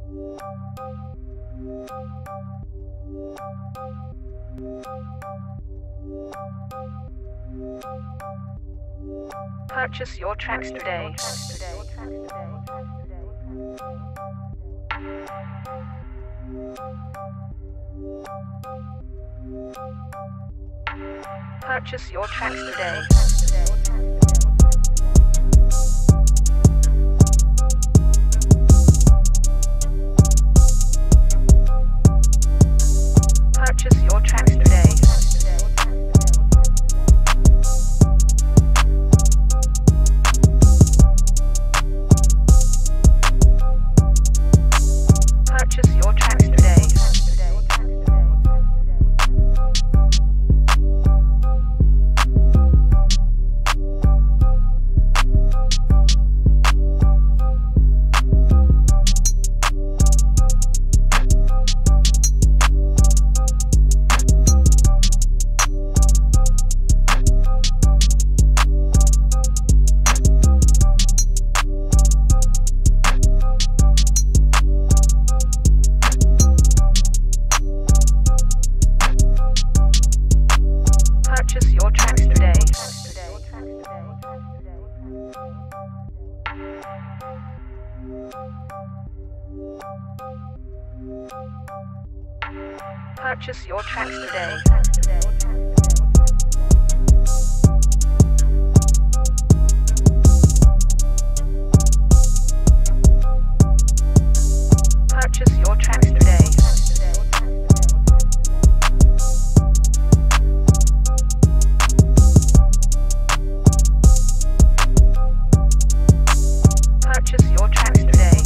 Purchase your tracks today. Purchase your tracks today. Purchase your tracks today. Purchase your tracks today. Purchase your tracks today. Purchase your tracks today. Purchase your tracks today. Purchase your tracks today.